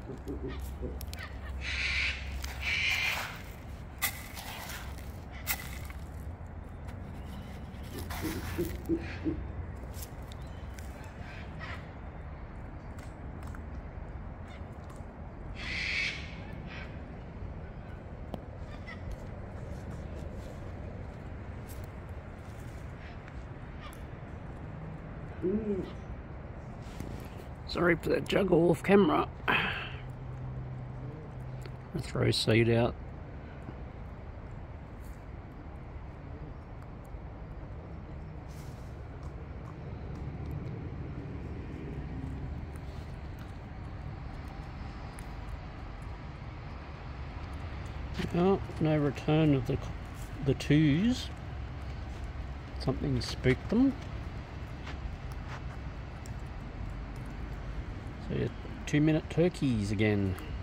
Sorry for that juggle off camera. I'll throw seed out. Oh, no return of the twos. Something spooked them. So 2-minute turkeys again.